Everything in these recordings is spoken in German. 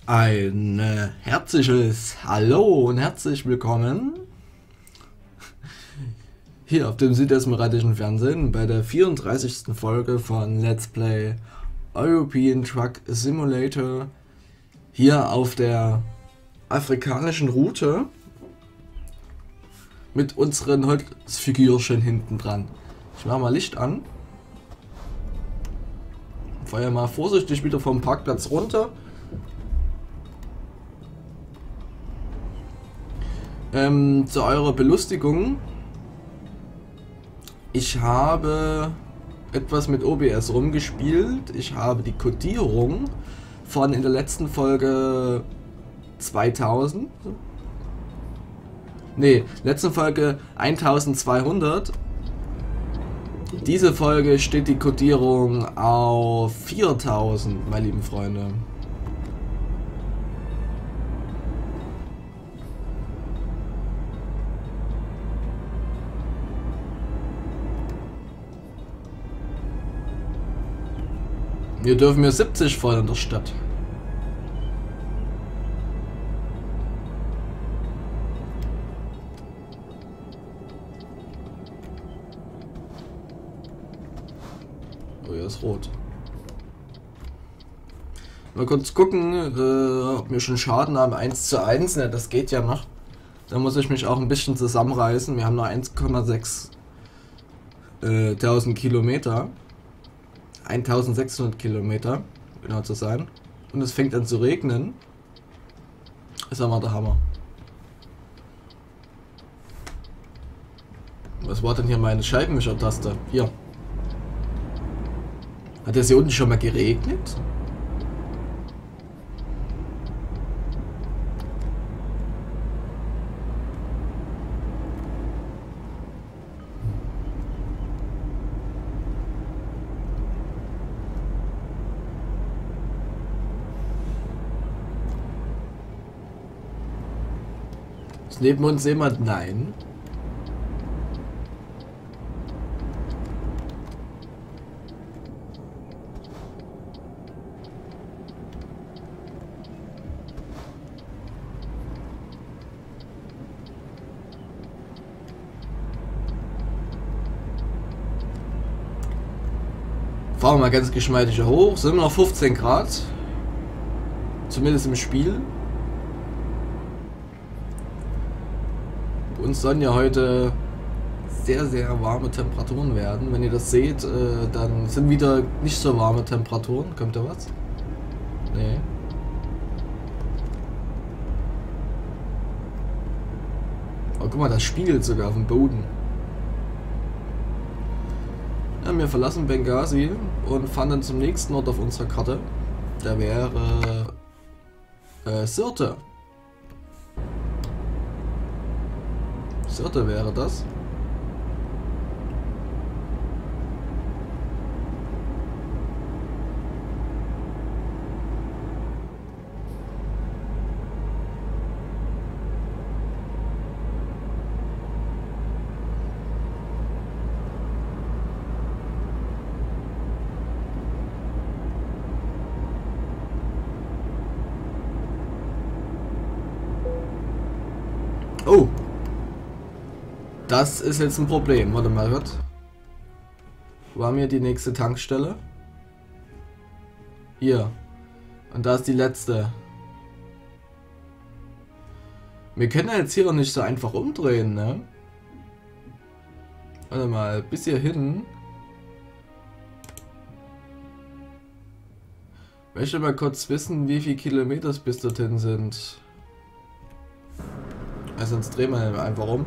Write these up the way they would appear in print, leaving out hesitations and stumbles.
Ein herzliches Hallo und herzlich willkommen hier auf dem südesmeritischen Fernsehen bei der 34. Folge von Let's Play European Truck Simulator hier auf der afrikanischen Route mit unseren Holzfigürchen hinten dran. Ich mache mal Licht an, fahre mal vorsichtig wieder vom Parkplatz runter. Zu eurer Belustigung, ich habe etwas mit OBS rumgespielt. Ich habe die Codierung von in der letzten Folge 2000, letzte Folge 1200. Diese Folge steht die Codierung auf 4000, meine lieben Freunde. Wir dürfen mir 70 voll in der Stadt. Oh, hier ist rot. Mal kurz gucken, ob wir schon Schaden haben. 1:1, ne, das geht ja noch. Da muss ich mich auch ein bisschen zusammenreißen. Wir haben noch 1,6 tausend Kilometer. 1600 Kilometer, genau zu sein. Und es fängt an zu regnen. Ist aber der Hammer. Was war denn hier meine Scheibenwischer-Taste? Hier. Hat es hier unten schon mal geregnet? Ist neben uns jemand? Nein. Fahren wir mal ganz geschmeidig hoch. Sind wir noch 15 Grad. Zumindest im Spiel. Uns sollen ja heute sehr, sehr warme Temperaturen werden. Wenn ihr das seht, dann sind wieder nicht so warme Temperaturen. Kommt da was? Nee. Oh, guck mal, das spiegelt sogar auf dem Boden. Ja, wir verlassen Benghazi und fahren dann zum nächsten Ort auf unserer Karte. Der wäre Sirte. Sirte wäre das. Oh! Das ist jetzt ein Problem. Warte mal, was? Wo haben wir die nächste Tankstelle? Hier. Und da ist die letzte. Wir können ja jetzt hier auch nicht so einfach umdrehen, ne? Warte mal, bis hier hin. Ich möchte mal kurz wissen, wie viele Kilometer es bis dorthin sind. Also sonst drehen wir einfach um.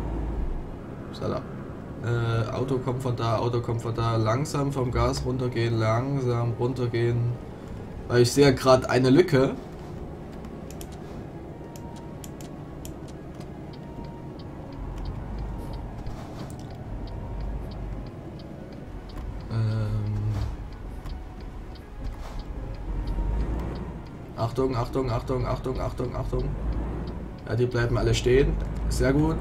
Auto kommt von da, langsam vom Gas runtergehen, langsam runtergehen. Weil ich sehe gerade eine Lücke. Achtung, Achtung, Achtung, Achtung, Achtung, Achtung. Ja, die bleiben alle stehen. Sehr gut.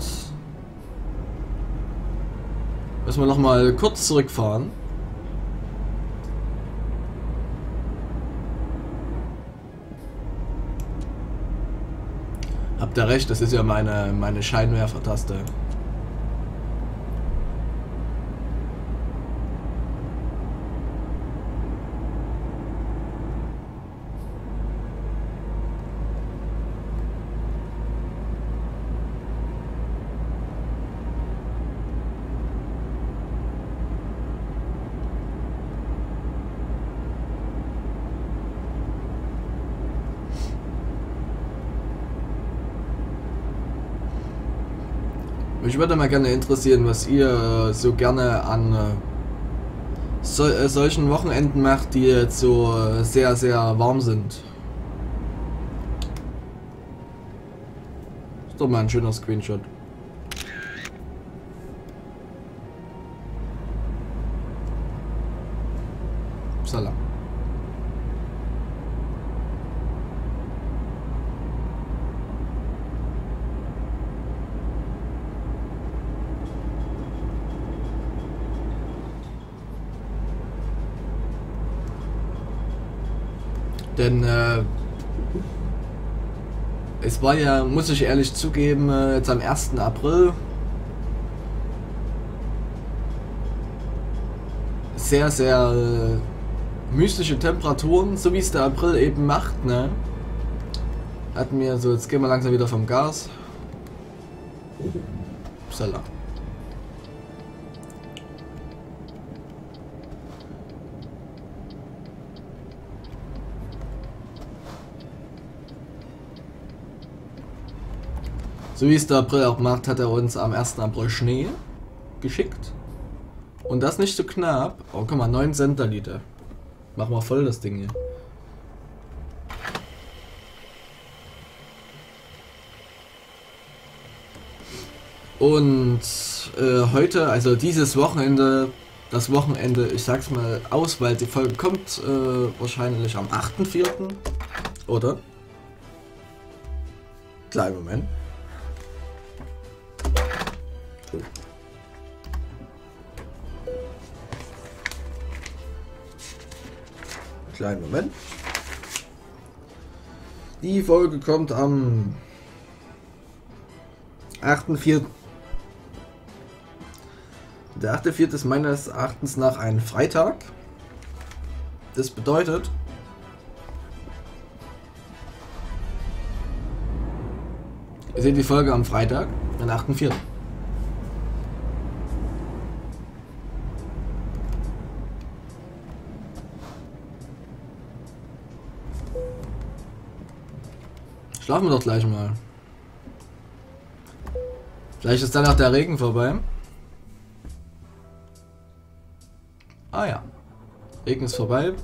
Müssen wir noch mal kurz zurückfahren. Habt ihr recht, das ist ja meine Scheinwerfertaste. Mich würde mal gerne interessieren, was ihr so gerne an solchen Wochenenden macht, die jetzt so sehr, sehr warm sind. Ist doch mal ein schöner Screenshot. Salam. Denn es war ja, muss ich ehrlich zugeben, jetzt am 1. April sehr, sehr mystische Temperaturen, so wie es der April eben macht, ne? Hatten wir so, jetzt gehen wir langsam wieder vom Gas. Upsala. So wie es der April auch macht, hat er uns am 1. April Schnee geschickt. Und das nicht so knapp. Oh, guck mal, 9 Centiliter. Machen wir voll das Ding hier. Und heute, also dieses Wochenende, das Wochenende, ich sag's mal aus, weil die Folge kommt wahrscheinlich am 8.4. Oder? Kleinen Moment. Kleinen Moment. Die Folge kommt am 8.4. Der 8.4. ist meines Erachtens nach ein Freitag. Das bedeutet, ihr seht die Folge am Freitag, den 8.4. Schlafen wir doch gleich mal. Vielleicht ist danach der Regen vorbei. Ah ja. Regen ist vorbei.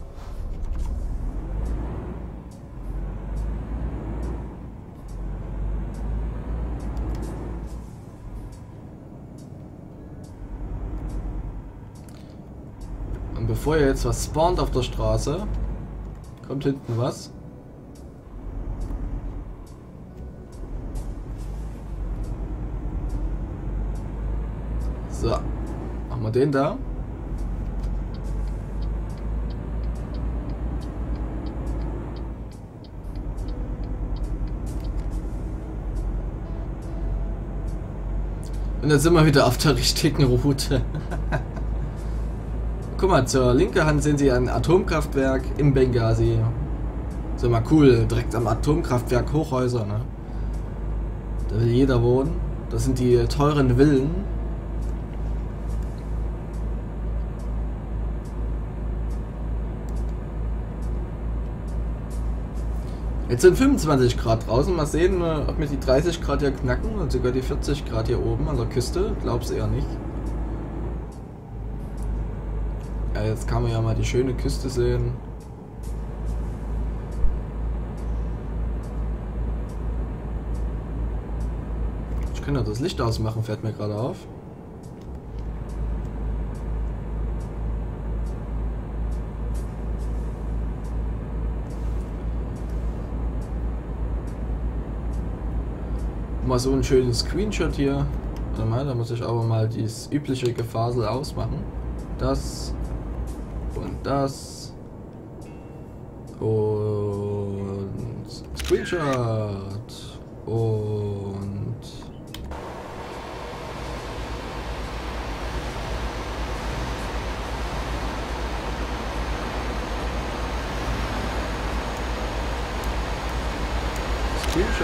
Und bevor ihr jetzt was spawnt auf der Straße, kommt hinten was. So, machen wir den da. Und jetzt sind wir wieder auf der richtigen Route. Guck mal, zur linken Hand sehen Sie ein Atomkraftwerk im Benghazi. So mal cool, direkt am Atomkraftwerk Hochhäuser, ne? Da will jeder wohnen. Das sind die teuren Villen. Jetzt sind 25 Grad draußen. Mal sehen, ob wir die 30 Grad hier knacken und sogar die 40 Grad hier oben an der Küste. Glaub's eher nicht. Ja, jetzt kann man ja mal die schöne Küste sehen. Ich kann ja das Licht ausmachen, fällt mir gerade auf. Mal so einen schönen Screenshot hier. Warte mal, da muss ich aber mal dieses übliche Gefasel ausmachen. Das und das und Screenshot Und Screenshot.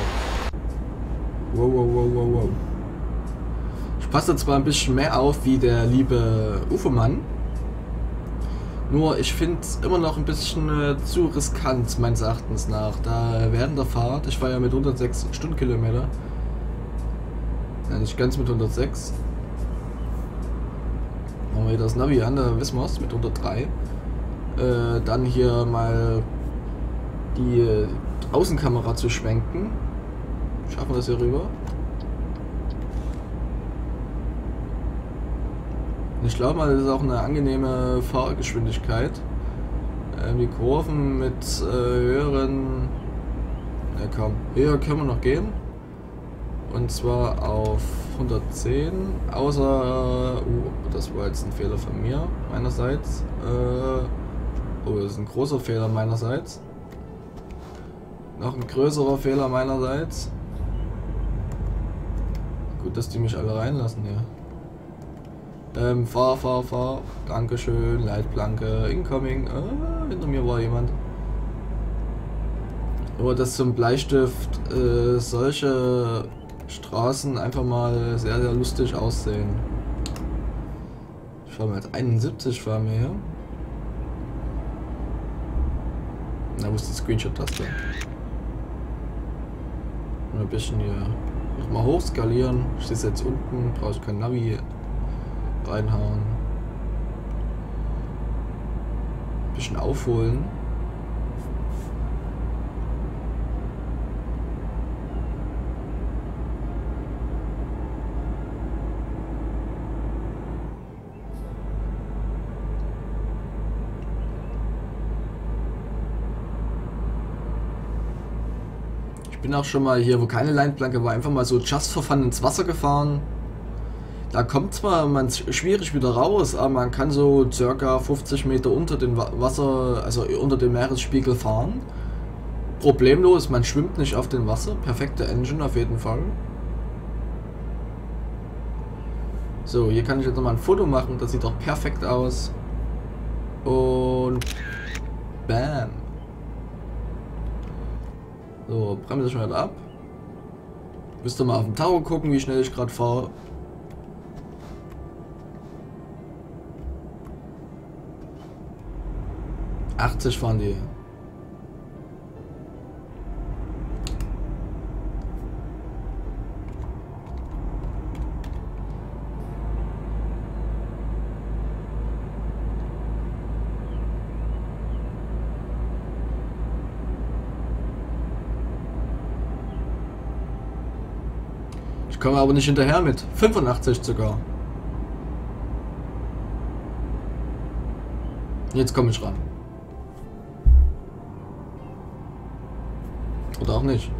Wow, wow, wow, wow, wow. Ich passe zwar ein bisschen mehr auf wie der liebe UFO-Mann. Nur ich finde es immer noch ein bisschen zu riskant, meines Erachtens nach. Da während der Fahrt, ich war ja mit 106 Stundenkilometer. Ja, nicht ganz mit 106. Machen wir das Navi an, da wissen wir es, mit 103. Dann hier mal die Außenkamera zu schwenken. Schaffen wir das hier rüber? Ich glaube mal, das ist auch eine angenehme Fahrgeschwindigkeit. Die Kurven mit höheren... Ja komm, höher können wir noch gehen. Und zwar auf 110. Außer... das war jetzt ein Fehler von mir, meinerseits. Oh, das ist ein großer Fehler meinerseits. Noch ein größerer Fehler meinerseits. Gut, dass die mich alle reinlassen hier. Fahr. Dankeschön. Leitplanke. Incoming. Hinter mir war jemand. Aber dass zum Bleistift solche Straßen einfach mal sehr, sehr lustig aussehen. Ich fahre mal jetzt 71, fahren wir hier. Na, wo ist die Screenshot-Taste? Ein bisschen hier nochmal hochskalieren. Ich stehe jetzt unten, brauche ich kein Navi reinhauen. Ein bisschen aufholen. Ich bin auch schon mal hier, wo keine Leitplanke war, einfach mal so just for fun ins Wasser gefahren. Da kommt zwar man schwierig wieder raus, aber man kann so circa 50 Meter unter dem Wasser, also unter dem Meeresspiegel fahren. Problemlos, man schwimmt nicht auf dem Wasser. Perfekte Engine auf jeden Fall. So, hier kann ich jetzt nochmal ein Foto machen, das sieht doch perfekt aus. Und bam. So, bremse ich mal ab. Müsst ihr mal auf dem Tacho gucken, wie schnell ich gerade fahre. Fahren die. Ich komme aber nicht hinterher mit 85 sogar. Jetzt komme ich ran. Oder auch nicht.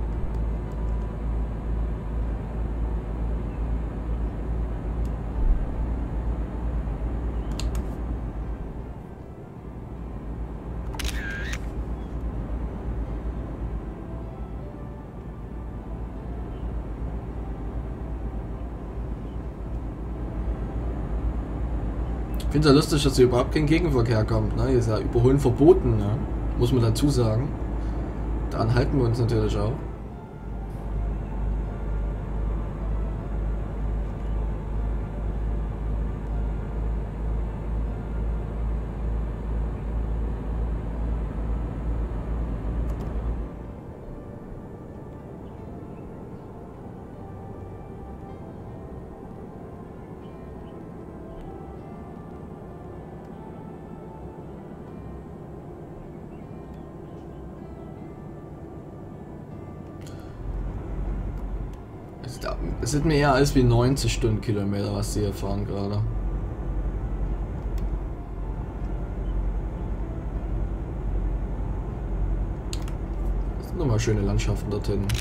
Ich finde es ja lustig, dass hier überhaupt kein Gegenverkehr kommt. Ne? Hier ist ja Überholen verboten, ne? Muss man dazu sagen. Daran halten wir uns natürlich auch. Es sieht mir eher als wie 90 Stundenkilometer, was sie hier fahren gerade. Das sind nochmal schöne Landschaften dort hinten.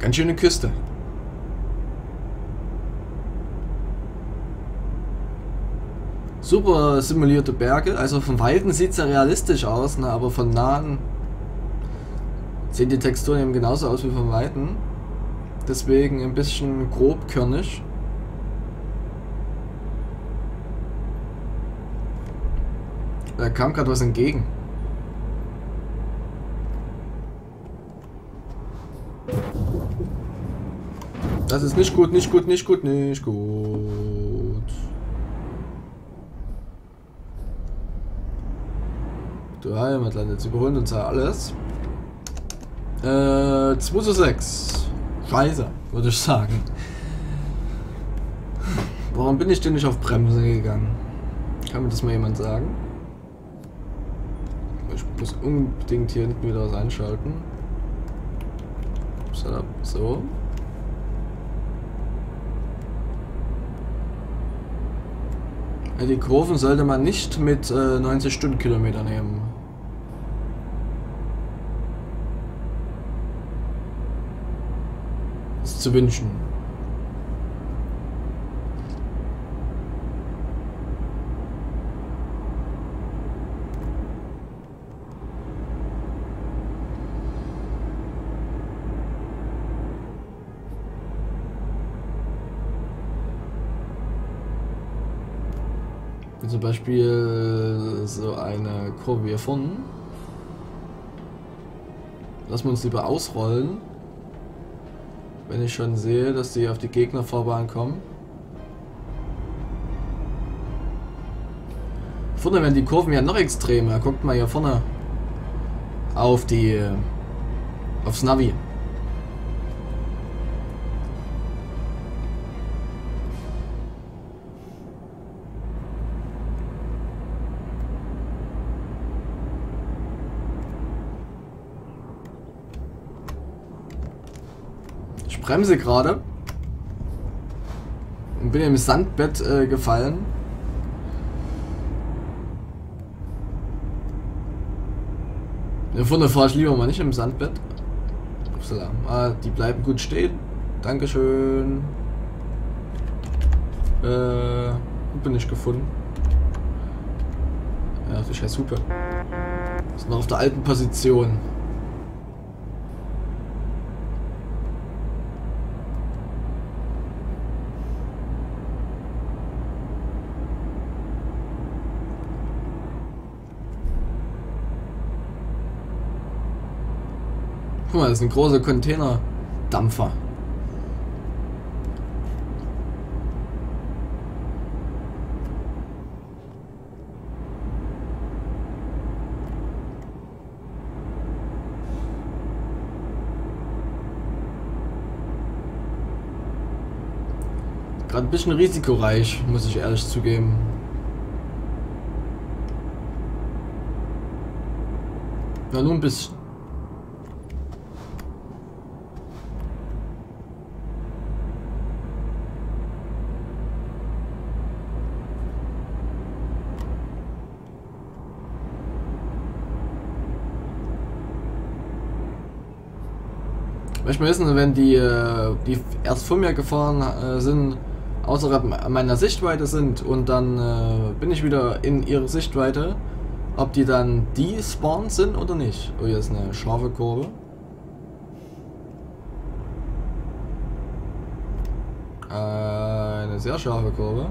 Ganz schöne Küste. Super simulierte Berge. Also von Weitem sieht es ja realistisch aus, ne? Aber von Nahen sehen die Texturen eben genauso aus wie von Weitem. Deswegen ein bisschen grobkörnig. Da kam gerade was entgegen. Das ist nicht gut, nicht gut, nicht gut, nicht gut. Du Heimatland, jetzt überholen uns ja alles. 2:6. Scheiße, würde ich sagen. Warum bin ich denn nicht auf Bremse gegangen? Kann mir das mal jemand sagen? Ich muss unbedingt hier hinten wieder was einschalten. So. Ja, die Kurven sollte man nicht mit 90 Stundenkilometer nehmen. Ist zu wünschen. Zum Beispiel so eine Kurve hier vorne. Lassen wir uns lieber ausrollen, wenn ich schon sehe, dass die auf die Gegnerfahrbahn kommen. Vorne werden die Kurven ja noch extremer. Guckt mal hier vorne auf aufs Navi. Ich bremse gerade und bin im Sandbett gefallen. Vorne fahre ich lieber mal nicht im Sandbett. Ah, die bleiben gut stehen. Dankeschön. Hupe nicht gefunden. Ja, die scheiß Hupe. Ist noch auf der alten Position. Guck mal, das ist ein großer Containerdampfer. Gerade ein bisschen risikoreich, muss ich ehrlich zugeben. Ja, nur ein bisschen. Ich möchte wissen, wenn die erst vor mir gefahren sind, außerhalb meiner Sichtweite sind und dann bin ich wieder in ihrer Sichtweite, ob die dann despawned sind oder nicht. Oh, hier ist eine scharfe Kurve. Eine sehr scharfe Kurve.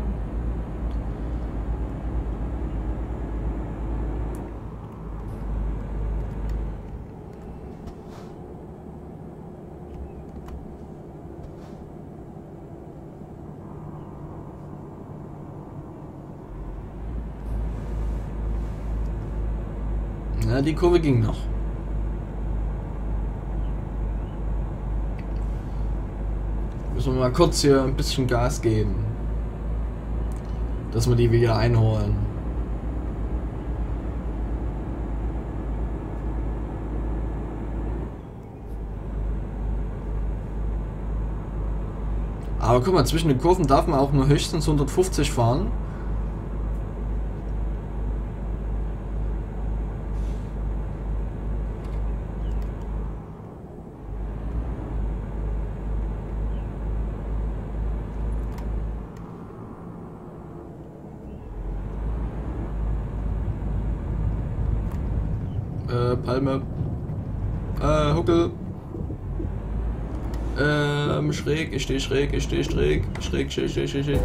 Ja, die Kurve ging noch. Müssen wir mal kurz hier ein bisschen Gas geben, dass wir die wieder einholen. Aber guck mal, zwischen den Kurven darf man auch nur höchstens 150 fahren. Palme. Huckel. Schräg, ich stehe schräg, ich stehe schräg. Schräg.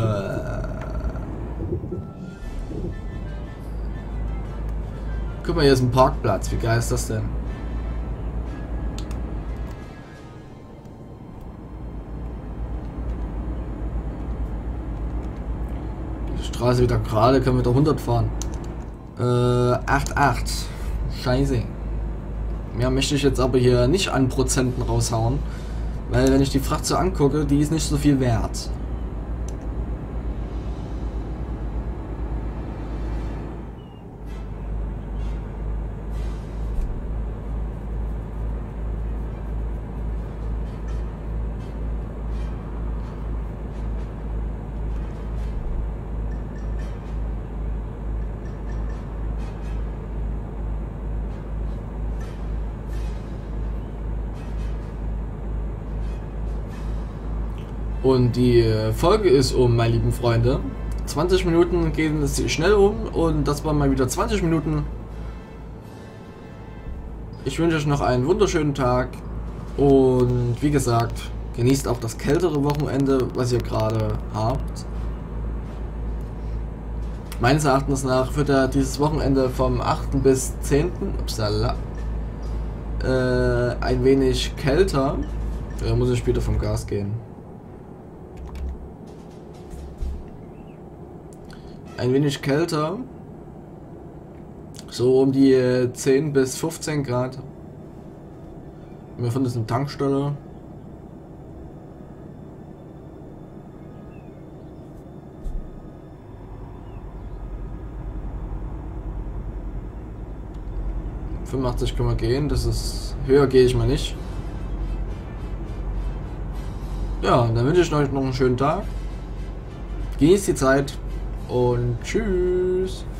Guck mal, hier ist ein Parkplatz. Wie geil ist das denn? Die Straße wieder gerade, können wir da 100 fahren. 8,8. Scheiße. Mehr möchte ich jetzt aber hier nicht an Prozenten raushauen. Weil wenn ich die Fracht so angucke, die ist nicht so viel wert. Und die Folge ist um, meine lieben Freunde. 20 Minuten gehen es schnell um und das waren mal wieder 20 Minuten. Ich wünsche euch noch einen wunderschönen Tag und wie gesagt, genießt auch das kältere Wochenende, was ihr gerade habt. Meines Erachtens nach wird ja dieses Wochenende vom 8. bis 10. Upsala, ein wenig kälter. Da muss ich später vom Gas gehen. Ein wenig kälter, so um die 10 bis 15 Grad. Wir befinden uns in der Tankstelle. ...85 können wir gehen, das ist... höher gehe ich mal nicht. Ja, dann wünsche ich euch noch einen schönen Tag. Genießt die Zeit. Und tschüss.